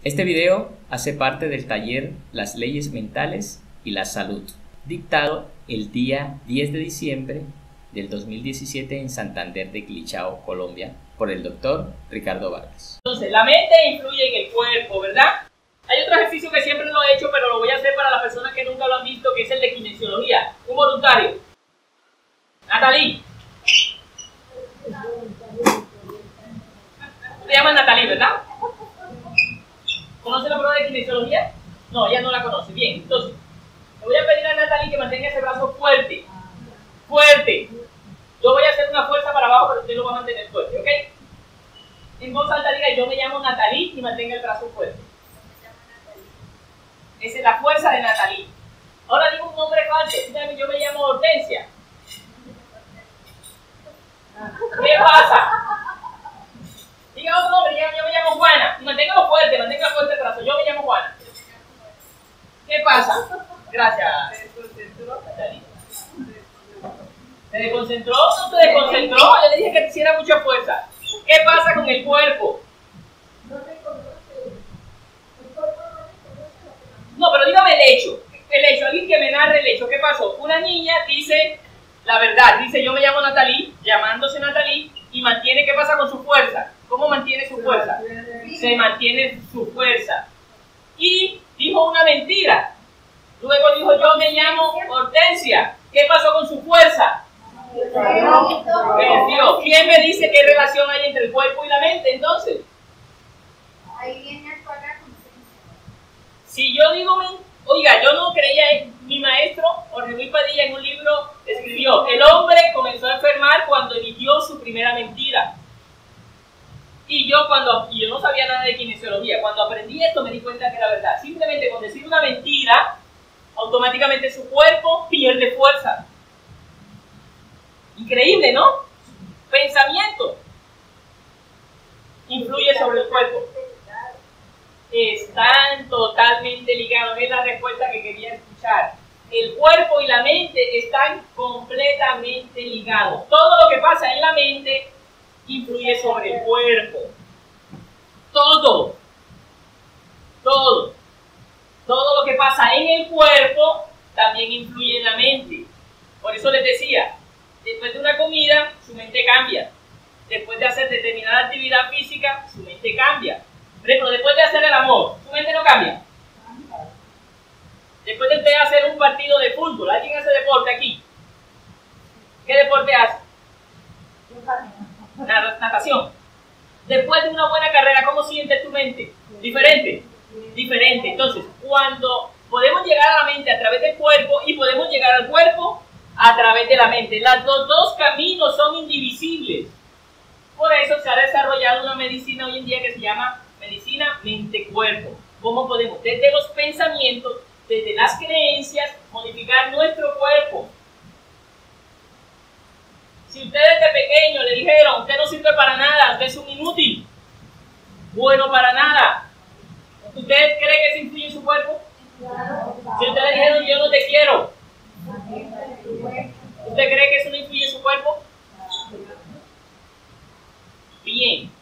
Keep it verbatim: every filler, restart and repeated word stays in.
Este video hace parte del taller Las leyes mentales y la salud, dictado el día diez de diciembre del dos mil diecisiete en Santander de Quilichao, Colombia, por el doctor Ricardo Vargas. Entonces, la mente influye en el cuerpo, ¿verdad? Hay otro ejercicio que siempre lo he hecho, pero lo voy a hacer para las personas que nunca lo han visto, que es el de kinesiología. Un voluntario. Natalie. Se llama Natalie, ¿verdad? ¿Conoce la prueba de kinesiología? No, ella no la conoce. Bien, entonces, le voy a pedir a Natalie que mantenga ese brazo fuerte. Fuerte. Yo voy a hacer una fuerza para abajo, pero usted lo va a mantener fuerte, ¿ok? En voz alta diga, yo me llamo Natalie y mantenga el brazo fuerte. Esa es la fuerza de Natalie. Ahora digo un nombre fuerte. Yo me llamo Hortensia. ¿Qué pasa? Diga otro nombre, yo me llamo Juana. Y manténgalo fuerte, mantenga fuerte el brazo. Yo me llamo Juana. ¿Qué pasa? Gracias. ¿Se desconcentró? ¿No se desconcentró? Yo le dije que hiciera mucha fuerza. ¿Qué pasa con el cuerpo? No, pero dígame el hecho. El hecho, alguien que me narre el hecho. ¿Qué pasó? Una niña dice la verdad. Dice, yo me llamo Natalie, llamándose Natalie, y mantiene, ¿qué pasa con su fuerza? ¿Cómo mantiene su fuerza? Se mantiene su fuerza. Y dijo una mentira. Luego dijo, yo me llamo Hortensia. ¿Qué pasó con su fuerza? Perdió. ¿Quién me dice qué relación hay entre el cuerpo y la mente entonces? Ahí viene a pagar con Si yo digo, oiga, yo no creía en mi maestro, Jorge Luis Padilla, en un libro escribió, el hombre comenzó a enfermar cuando emitió su primera mentira. Y yo cuando, y yo no sabía nada de kinesiología, cuando aprendí esto me di cuenta que era verdad. Simplemente con decir una mentira, automáticamente su cuerpo pierde fuerza. Increíble, ¿no? Pensamiento influye sobre el cuerpo. Están totalmente ligados, es la respuesta que quería escuchar. El cuerpo y la mente están completamente ligados. Todo lo que pasa en la mente influye sobre el cuerpo. Todo. Todo. Todo lo que pasa en el cuerpo también influye en la mente. Por eso les decía, después de una comida, su mente cambia. Después de hacer determinada actividad física, su mente cambia. Por ejemplo, después de hacer el amor, su mente no cambia. Después de usted hacer un partido de fútbol, ¿alguien hace deporte aquí? ¿Qué deporte hace? Natación. Después de una buena carrera, ¿cómo siente tu mente? ¿Diferente? Diferente. Entonces, cuando podemos llegar a la mente a través del cuerpo y podemos llegar al cuerpo a través de la mente. Los dos, dos caminos son indivisibles. Por eso se ha desarrollado una medicina hoy en día que se llama medicina mente-cuerpo. ¿Cómo podemos, desde los pensamientos, desde las creencias, modificar nuestro cuerpo? Si usted desde pequeño le dijeron, usted no sirve para nada, usted es un inútil, bueno para nada, ¿usted cree que eso influye en su cuerpo? Si usted le dijeron, yo no te quiero, ¿usted cree que eso no influye en su cuerpo? Bien.